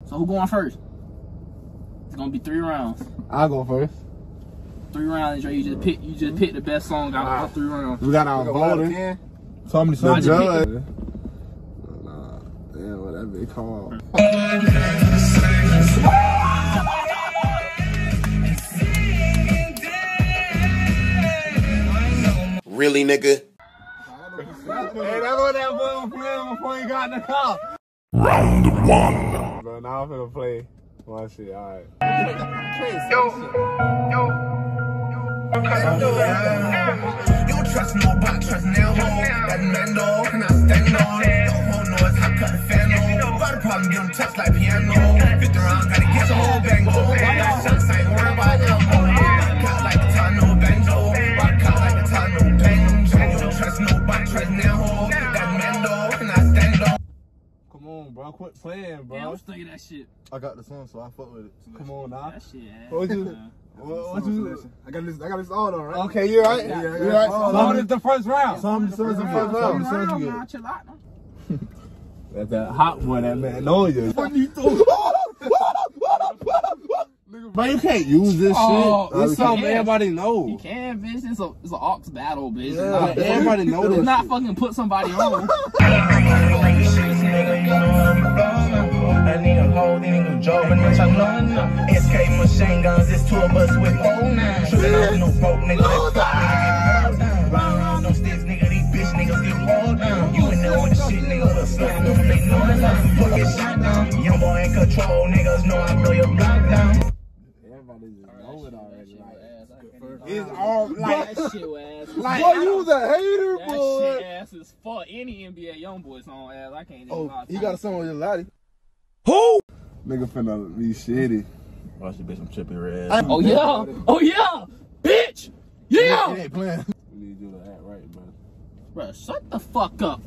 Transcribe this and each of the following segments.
So who going first? It's gonna be 3 rounds. I'll go first. 3 rounds, Dre. You just pick the best song out of 3 rounds. We got our voting. So many songs. Judge. Nah, damn, what that be called? Really, nigga? Hey, that's what that boy was playing before he got in the car. Round 1. Bro, now I'm finna play one shit, alright. You don't trust nobody, trust now, ho. That man, though, can I stand on? Don't hold noise, I cut the fan on. Got a problem, get them touch like piano. 50 rounds, gotta get some whole bango. That shots, I ain't worried about elbow. Cut like a ton, no banjo. Cut like a ton, no banjo. You don't trust nobody, trust now, ho. That man, though, can I stand on? Come on, bro, quit playing, bro. Yeah, I was thinking that shit. I got the song, so I fuck with it. Come on, now. That shit, ass. What you? What you? I got this all on, right? Okay, you right? Yeah, You right? so it's the first round. Some the first round. Nah, chill out, man. That's that hot boy, that man know you. But you can't use this shit. It's something everybody knows. You can, bitch. It's an ox battle, bitch. Yeah, everybody knows this. It's not fucking put somebody on. I need a whole nigga driving, bitch, I know. SK machine guns, it's 2 of us with 09. Shooting out no broke niggas, that fuck no sticks, nigga, these bitch niggas get rolled down. You ain't know the shit, nigga, but slap them, they know it. Put get shot down. Young boy in control, niggas know I blow your block down. Everybody just know it already. It's all like that shit ass. Like, boy, you was a hater, that boy. That shit ass is for any NBA young boy song ass. I can't even lie. He got a song with your laddie. Who? Nigga finna be shitty. Watch the bitch, I'm tripping red. Oh yeah! Oh yeah! Bitch! Yeah! He ain't playing. We need you to act right, bro. Bro, shut the fuck up.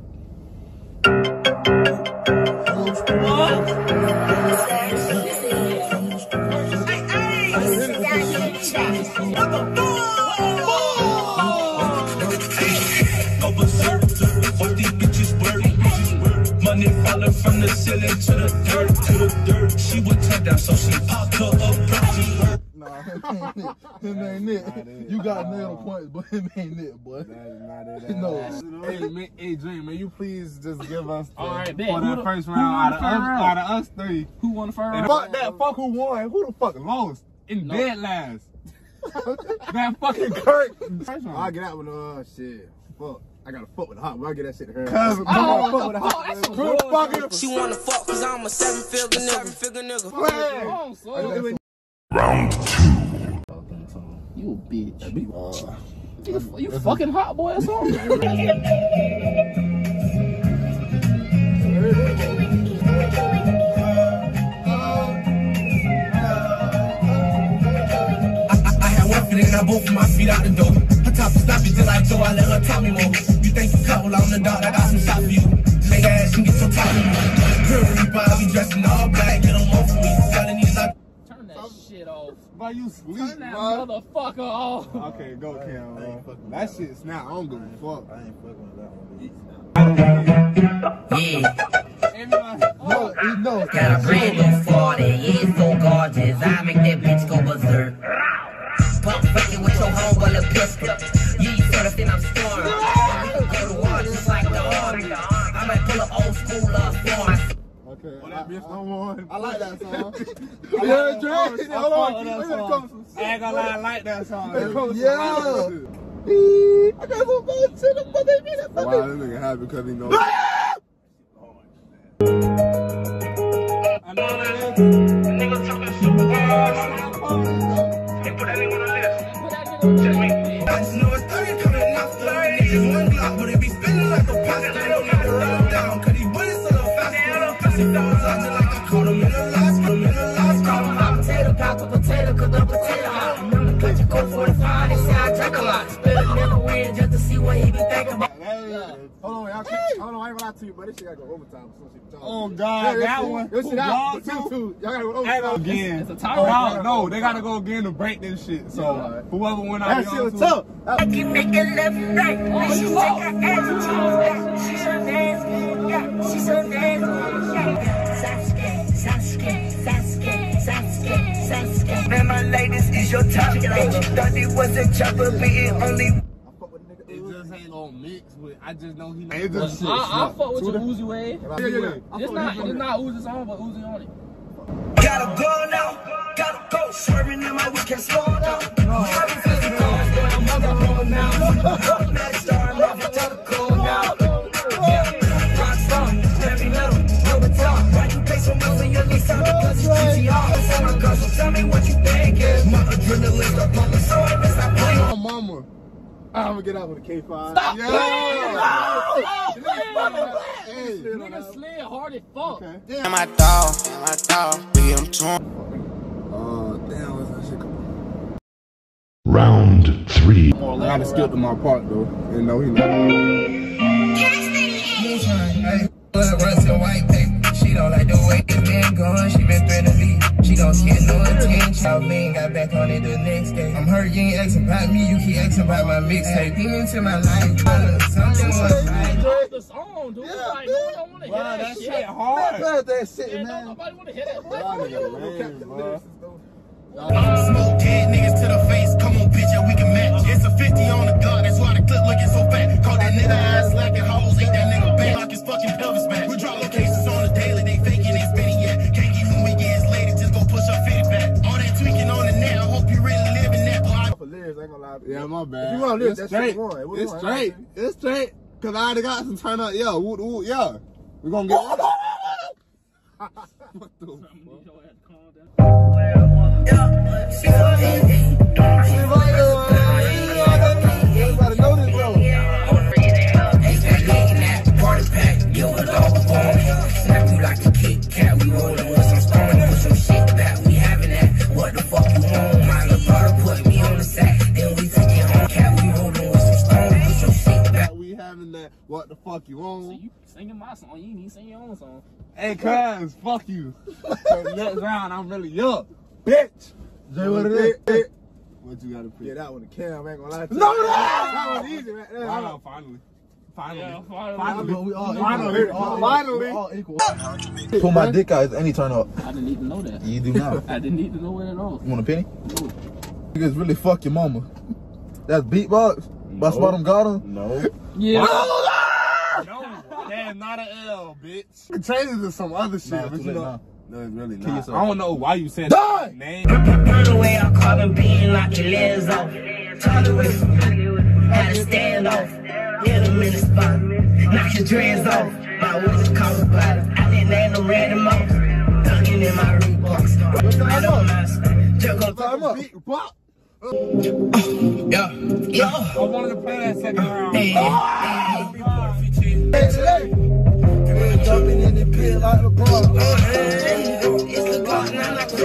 Money falling from the ceiling to the dirt, She would turn down, so she popped her up. Nah, him ain't it. You got nail points, but him ain't it, boy. That is not it. No. Hey, Dream, man, you please just give us the, All right, bet. for that first round out of us 3. Who won the first And round? fuck that, fuck who won. Who the fuck lost? In dead last. That fucking Kirk. I'll get out with shit. Fuck. I gotta fuck with the hot boy. I'll get that shit to her. Cause fuck with the hot boy. She wanna fuck cause I'm a 7-figure nigga. Round 2. You a bitch. You fucking hot boy or something? I had one feeling, now both of my feet out the door. Her top is sloppy till I Joe, I let her tell me more. You think you couple, I'm the dog, I got some shot for you. Lay your ass and get so tight of me. Girl, Reaper, I be dressed in all black, get them off for me. Telling these like. Turn that shit off. Why you sleep, Turn that bro? motherfucker off. Okay, go, Cam. That shit snap. I don't give a fuck. I ain't fucking with that one. Yeah. Got a brand new 40, yeah, so gorgeous. I make that bitch go berserk. Pump fucking with your homeboy, a pistol. Yeah, sort of think I'm storming. Go to war just like the army. I might pull up old school form. Okay. Well, that bitch don't want. I like that song. Yeah, Dre. Hold on. I ain't gonna lie, I like that song. Yeah. I got some bad shit, but they mean it. Why this nigga happy because he knows. I know that Niggas talking super they put that nigga on the list. Just me. I just know it's 30 coming after. Niggas one Glock, but it be spinning like a pasta. They don't need to run down, cause these bullets are the fastest. If I was out there like I caught him in the last, call him hot potato, pop a potato, cook up potato hot. Remember, cut your coat 45, they say I drink a lot. Spit a nigga win just to see what he be thinking about. Hold on, y'all can't. Hold on, I ain't gonna lie to you, but this shit gotta go overtime. Oh God, that one. This shit out. Y'all gotta go overtime. Again. It's a timer. No, they gotta go again to break this shit. So whoever went out That shit was tough. I keep making left and right. She take her ass. She's so nasty. Yeah, she's so nasty. Yeah. Sasuke, Man, my ladies is your top. Thought it was a chopper, but it only. It just ain't gonna mix with. I just know he. I fuck with your Uzi way. It's not Uzi song, but Uzi on it. Gotta go now, gotta go. Swerving in my weekend, slow down. Having 50 cars, boy, I'm on the road now. Next star, I'm off to the cold now. Yeah, rock star, heavy metal, no guitar. Why you pay so much for your lease out because it's GTR? It's my girl, so tell me what you think is. My adrenaline start pumping, so I miss that plane. My mama. I'm gonna get out with a K5. Stop Hey, nigga slid hard as fuck. okay. And my dog, we am torn. Damn, what's that shit called? Round 3. I gotta skip to my part though. And no, he not. Runs in white paper. She don't like the way it's been going. She been spending leave. She don't get no attention. I mean, got back on it the next day. I'm hurt, you ain't asking about me. You keep asking about my mixtape. He into my life. Something was right. The song, dude. Like, no one don't want to hear that shit. hard. That shit, Yeah, man. nobody want to hear that. Smoke dead niggas to the face. Come on, bitch, yeah, we can match. It's a 50 on the gun. That's why the clip looking so fat. Call that nigga ass slacking hoes. Ain't that nigga back. Lock his fucking pelvis back. We drop locations on the daily. They faking ain't spinning yet. Can't keep them weekends later. Just go push our fitty back. All that tweaking on the net. I hope you really living that block. For lyrics, I ain't gonna lie. Yeah, my bad. If you want to live, It's that's straight. It's straight. It's straight. Cause I already got some turn up. Yeah, yeah. We gonna get. What the fuck? Everybody know this though. Party pack, yo, it all born. Snap you like a Kit Kat. We rollin' with some stone, put some shit back. We having that. What the fuck you want? My little brother put me on the sack. Then we took it home. Cat, we rollin' with some stone, put some shit back. We having that. What the fuck you on? So you singing my song, you ain't even sing your own song. Hey, cuz, fuck you. So next round, I'm really up, bitch. Jay, what it is? What you gotta pick? Yeah, that one, the cam, I ain't gonna lie to you. No, that was easy right there. Finally. Yeah, Finally. We all equal. Finally. Pull my dick out, any turn up. I didn't need to know that. You do now. I didn't need to know it at all. You want a penny? No. You guys really fuck your mama. That's beatbox? Bust bottom got him? No. Yeah. No, that's not an L, bitch. It changes to some other shit, Nah, but too you late know. now. No, it's really Kill not. yourself. I don't know why you said Die! that name. Burn away our carbon beam like your lens off. Charlie with had a standoff. Hit him in the spot. Knock his dreads off. My woods caught a body. I didn't name no random off. Dunking in my Reeboks. I don't mask. Just go Time up. Yeah. I wanted to play that second round. Jumping in the pit like LeBron. It's the God, not like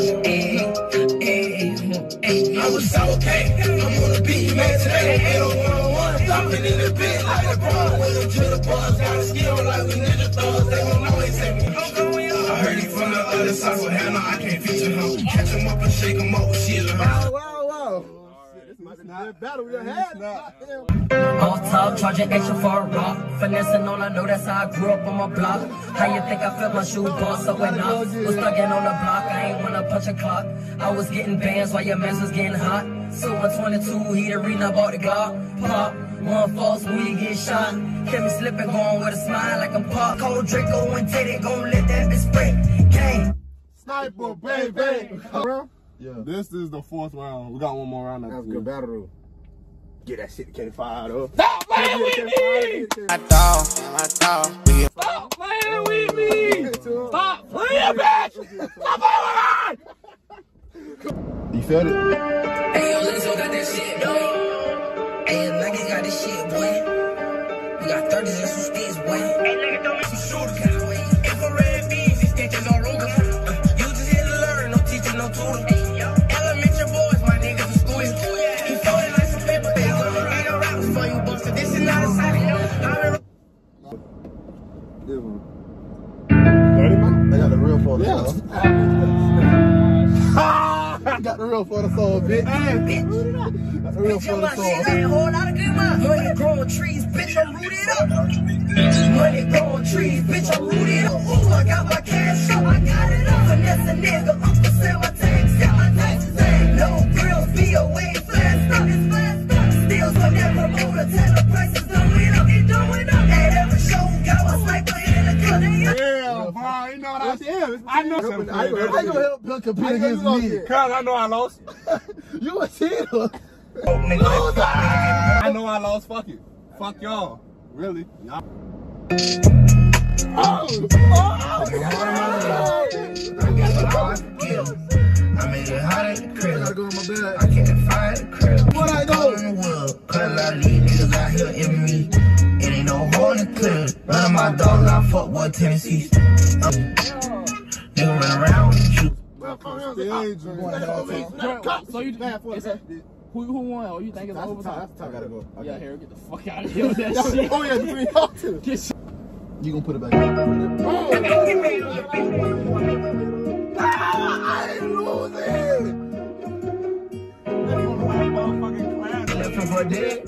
I was so okay. I'm gonna be man today. 801, jumping in the pit like LeBron. With them to the bars, got a skill like we ninja thugs. They gon' always say me. I heard it from the other side, so hell no, I can't feature him. Catch him up and shake him up with shit. Wow. That battle we had now. Off top, charging extra for a rock. Finessing all I know, that's how I grew up on my block. How you think I felt my shoe boss up and up? Was thugging on the block, I ain't wanna punch a clock. I was getting bands while your mans was getting hot. So 122, he the reason I bought the Glock. Pop, one false when you get shot. Kept me slipping, going with a smile like I'm pop. Cold Draco and Teddy, gon' let that bitch spray. Gang. Sniper, baby. Yeah. This is the fourth round. We got one more round. That was a good battle though. Get that shit to K5 though. Stop playing with me! My dog, we Stop playing with me! Stop playing, bitch! Stop playing with me! You felt it? Hey, yo, Lizzo got that shit, boy. Hey, Nike got this shit, boy. We got 30s and some sticks, boy. Hey, nigga, don't make some shooters. Infrared beams, these stitches on Ruger. You just here to learn, no teaching, no tutor. Elementary boys, my niggas in school. He folded like some paper, they ain't no rappers for you, bucks. So this is not a sign. This one. They got the real for the soul. Yeah. Got the real for the soul, bitch. Hey, bitch. Got the real for the soul. Money growing trees, bitch, I'm rooted up. Money growing trees, bitch, I'm rooted up. Ooh, I got my cash up, I got it up. Finesse a nigga, Uncle said my tags I know. I ain't gonna help him compete against me. Cause I know I lost. You a cheater. I know I lost. Fuck it. Fuck y'all. Really? Y'all. I made it hot at the crib. I gotta go in my bed. I can't find the crib. What I do? In the wood, cause a lot of these niggas out here in me. It ain't no hole in the clip. None of my dogs I fuck with Tennessee's. Nigga run around with you. So you who won? Or you think it's overtime? I gotta go. Yeah, Harold, get the fuck out of here with that shit. Oh yeah, between y'all two. You gonna put it back in? I ain't losing. Left for dead.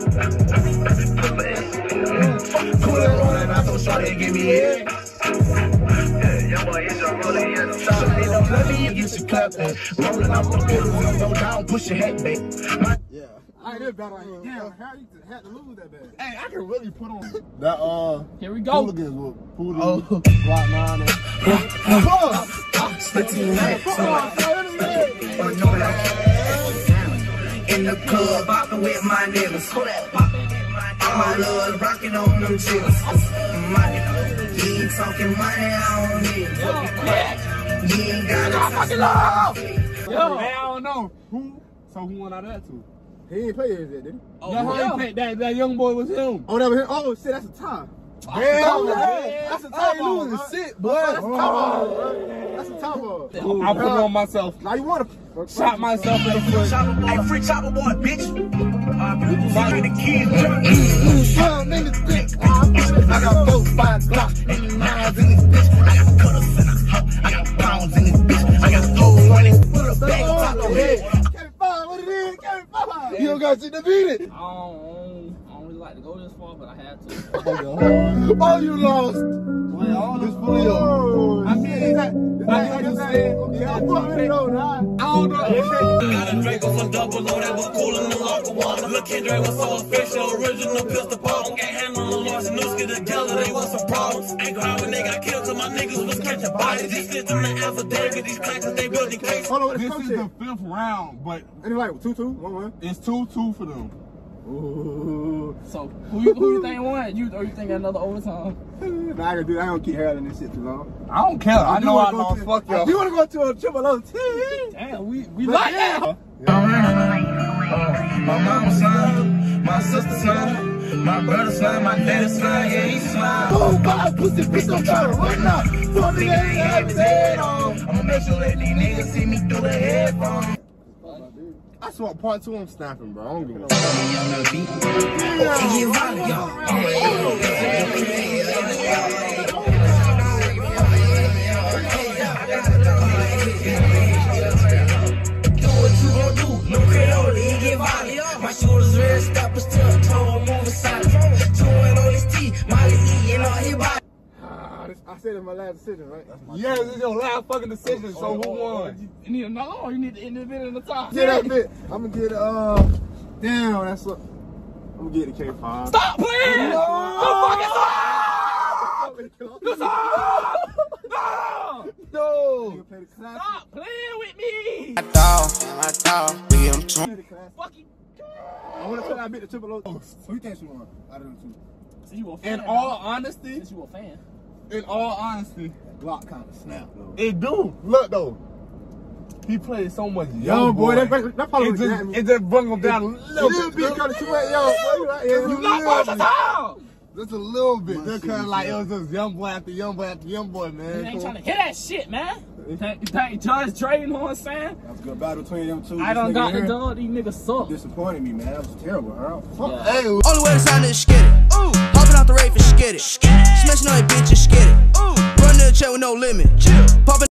Cool that rolling out so short they give me head. Young boy, it's a rolling in the shop. They don't let me you should clap that. Rolling out the middle, go down, push your head back. Yeah. I ain't bad on you. Damn, how you had to lose that bad? Hey, I can really put on that. Here we go. Hooligans with Poodle, Block 9, in the club, bopping with my niggas. All my love rocking on them chicks. You ain't talking money, I don't need it. You ain't got it. Yo, I don't know. So who won out of that two? He ain't play his yet, did he? Oh, that young boy was him. Oh, that was him? Oh, shit, that's a tie. Damn, that's a tie. You losing shit, boy. That's a tie ball, bro. That's a tie ball. I put it on myself. Now you want to shot myself in the foot. Hey, free chopper boy, bitch. Fucking the kids. I got 4, 5 Glocks and 9s in this bitch. I got cutters in this hoe. I got pounds in this bitch. I got hoes running. Put a bag on top of your head. What it is? You don't got shit to beat it. I don't really like to go this far, but I had to. Oh, you lost. This for you. I mean, I just said, I don't know. Got a Draco for double O that was cool in the locker one. Look at Dre was so official, original pistol pop. Can't handle the lost and Nooski together, they was some problems. Ain't cry when they got killed till my niggas was catching bodies. These system the affidavit, these crackers, they building cases. Hold on, This is the 5th round, but and it's like 2-2, 1-1. it's 2-2 for them. Ooh. So who you think won? Or you think another overtime? Nah, I ain't gonna keep handling this shit too long. I don't care. I know I lost. Fuck y'all. You wanna go to a triple OT? Damn, we like that. My mama's son, my sister's son, my brother's son, my daddy's son, yeah, he's son. Oh, God, pussy bitch, don't try to run now. Fuck nigga ain't have his head on. I'ma make sure that these niggas see me through the headphones. I swear, part 2, I'm snapping, bro. I don't give a My shoulders red, stoppers to the toe, moving silent. Chewing on his teeth, Molly E and all his body. I said it's my last decision, right? Yes, it's your last fucking decision, so who won? You need another or you need the individual in the top? Yeah, that bit. I'm gonna get damn, that's what. I'm gonna get the K5. Stop playing! No! Stop playing with me! My dog, we am too. I wanna play that bit the triple O. Who you think she won? I don't know. So you a fan? In all honesty, Since you a fan. Glock kind of snap though. it do. Look though, he played so much Yo, boy, that probably it just brought him down a little bit. Because you went, yo, boy, right here. You not versatile. Just a little bit. Just cause like it was just young boy after young boy after young boy, man. You ain't trying to hear that shit, man. You think Judge Dre, you know what I'm saying? That was a good battle between them two. I done got the dog, these niggas suck. Disappointed me, man. That was terrible, Harold. Yeah. Hey, Only way to sign is skid it. Ooh, hopping out the rave and skid it. Smashing on that bitch and skid it. Ooh, running the check with no limit. Chill. Popping